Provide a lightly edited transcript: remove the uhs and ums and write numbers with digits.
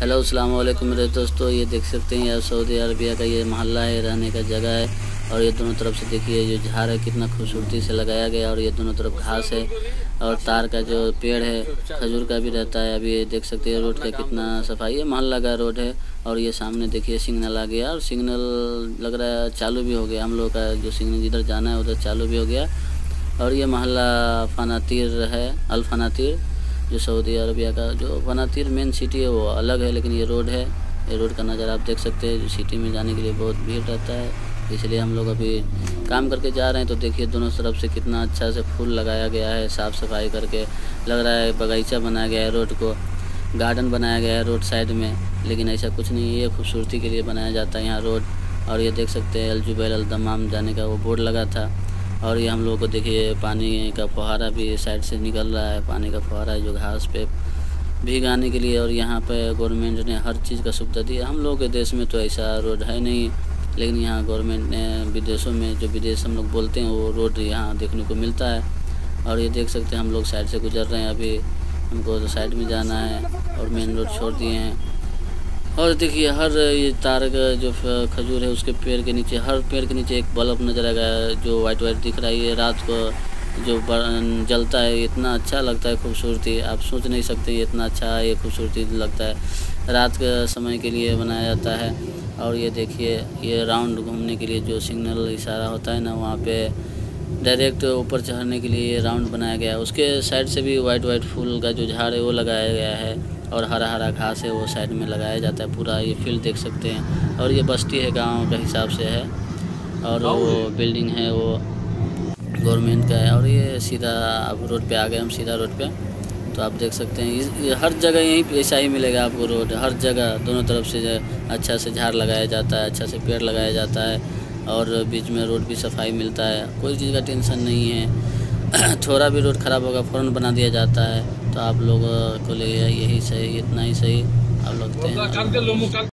Hello अस्सलाम वालेकुम मेरे दोस्तों, ये देख सकते हैं यार सऊदी अरबिया का ये मोहल्ला है, रहने का जगह है। और ये दोनों तरफ से देखिए जो झाड़ है कितना खूबसूरती से लगाया गया, और ये दोनों तरफ घास है और तार का जो पेड़ है खजूर का भी रहता है। अभी ये देख सकते हैं रोड का कितना सफाई है, मोहल्ला का रोड है। और ये सामने देखिए सिग्नल आ गया, और सिग्नल लग रहा है चालू भी हो गया। हम लोग का जो सिग्नल जिधर जाना है उधर चालू भी हो गया। और ये मोहल्ला फनातिर है, अल फनातिर, जो सऊदी अरबिया का जो फनातिर मेन सिटी है वो अलग है, लेकिन ये रोड है। ये रोड का नज़ारा आप देख सकते हैं। जो सिटी में जाने के लिए बहुत भीड़ रहता है, इसलिए हम लोग अभी काम करके जा रहे हैं। तो देखिए दोनों तरफ से कितना अच्छा से फूल लगाया गया है, साफ़ सफाई करके लग रहा है बगीचा बनाया गया है, रोड को गार्डन बनाया गया है रोड साइड में। लेकिन ऐसा कुछ नहीं है, ये खूबसूरती के लिए बनाया जाता है यहाँ रोड। और ये देख सकते हैं अल जुबैल अल दमाम जाने का वो बोर्ड लगा था। और ये हम लोग को देखिए पानी का फुहारा भी साइड से निकल रहा है, पानी का फुहारा जो घास पे भीगाने के लिए। और यहाँ पे गवर्नमेंट ने हर चीज़ का सुविधा दी है। हम लोग के देश में तो ऐसा रोड है नहीं, लेकिन यहाँ गवर्नमेंट ने विदेशों में, जो विदेश हम लोग बोलते हैं, वो रोड यहाँ देखने को मिलता है। और ये देख सकते हैं हम लोग साइड से गुजर रहे हैं, अभी हमको तो साइड में जाना है और मेन रोड छोड़ दिए हैं। और देखिए हर ये तार का जो खजूर है उसके पेड़ के नीचे, हर पेड़ के नीचे एक बल्ब नजर आएगा जो वाइट वाइट दिख रहा है। ये रात को जो जलता है, इतना अच्छा लगता है, खूबसूरती आप सोच नहीं सकते। ये इतना अच्छा ये खूबसूरती लगता है, रात के समय के लिए बनाया जाता है। और ये देखिए ये राउंड घूमने के लिए जो सिग्नल इशारा होता है ना, वहाँ पे डायरेक्ट ऊपर चढ़ने के लिए ये राउंड बनाया गया है। उसके साइड से भी वाइट वाइट फूल का जो झाड़ है वो लगाया गया है, और हरा हरा घास है वो साइड में लगाया जाता है। पूरा ये फील्ड देख सकते हैं। और ये बस्ती है, गांव का हिसाब से है, और वो बिल्डिंग है वो गवर्नमेंट का है। और ये सीधा अब रोड पे आ गए हम, सीधा रोड पे। तो आप देख सकते हैं ये हर जगह यहीं पे ऐसा ही मिलेगा आपको रोड, हर जगह दोनों तरफ से अच्छा से झाड़ लगाया जाता है, अच्छा से पेड़ लगाया जाता है, और बीच में रोड भी सफाई मिलता है। कोई चीज़ का टेंशन नहीं है। थोड़ा भी रोड ख़राब होगा फ़ौरन बना दिया जाता है। तो आप लोगों को लिए यही सही, इतना ही सही आप लगते हैं।